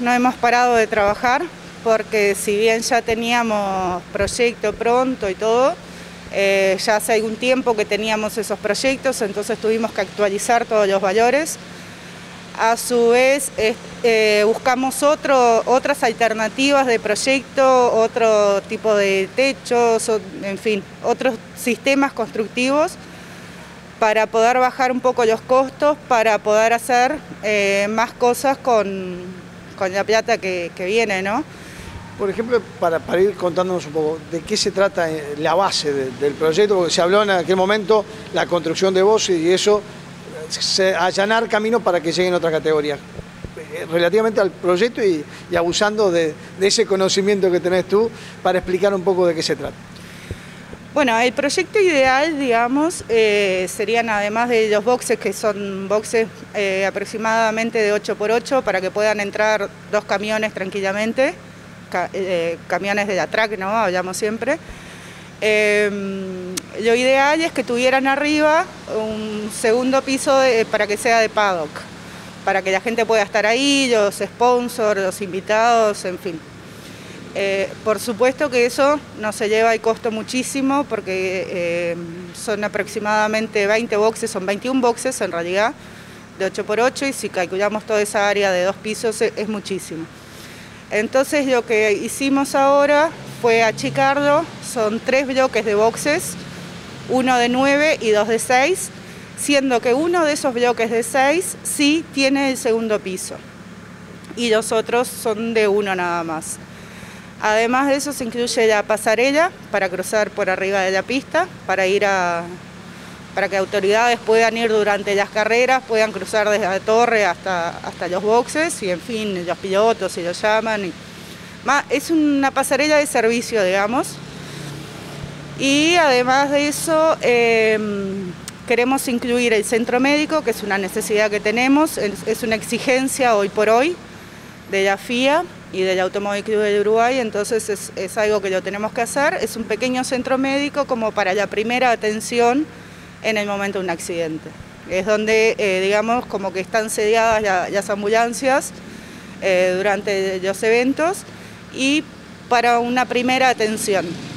no hemos parado de trabajar porque si bien ya teníamos proyecto pronto y todo, ya hace algún tiempo que teníamos esos proyectos, entonces tuvimos que actualizar todos los valores. A su vez, buscamos otras alternativas de proyecto, otro tipo de techos, en fin, otros sistemas constructivos para poder bajar un poco los costos, para poder hacer más cosas con la plata que viene, ¿no? Por ejemplo, para ir contándonos un poco, ¿de qué se trata la base del proyecto? Porque se habló en aquel momento la construcción de voces y eso, allanar camino para que lleguen otras categorías. Relativamente al proyecto y abusando de ese conocimiento que tenés tú, para explicar un poco de qué se trata. Bueno, el proyecto ideal, digamos, serían además de los boxes, que son boxes aproximadamente de 8x8, para que puedan entrar 2 camiones tranquilamente, camiones de la track, ¿no? Hablamos siempre. Lo ideal es que tuvieran arriba un segundo piso para que sea de paddock, para que la gente pueda estar ahí, los sponsors, los invitados, en fin. Por supuesto que eso no se lleva el costo muchísimo porque son aproximadamente 20 boxes, son 21 boxes en realidad, de 8x8, y si calculamos toda esa área de 2 pisos es muchísimo. Entonces lo que hicimos ahora fue achicarlo, son 3 bloques de boxes, uno de 9 y 2 de 6, siendo que uno de esos bloques de 6 sí tiene el segundo piso y los otros son de 1 nada más. Además de eso se incluye la pasarela para cruzar por arriba de la pista, para que autoridades puedan ir durante las carreras, puedan cruzar desde la torre hasta los boxes y en fin, los pilotos si los llaman. Es una pasarela de servicio, digamos. Y además de eso, queremos incluir el centro médico, que es una necesidad que tenemos, es una exigencia hoy por hoy de la FIA y del Automóvil Club del Uruguay, entonces es algo que lo tenemos que hacer. Es un pequeño centro médico como para la primera atención en el momento de un accidente. Es donde, digamos, como que están sediadas las ambulancias durante los eventos y para una primera atención.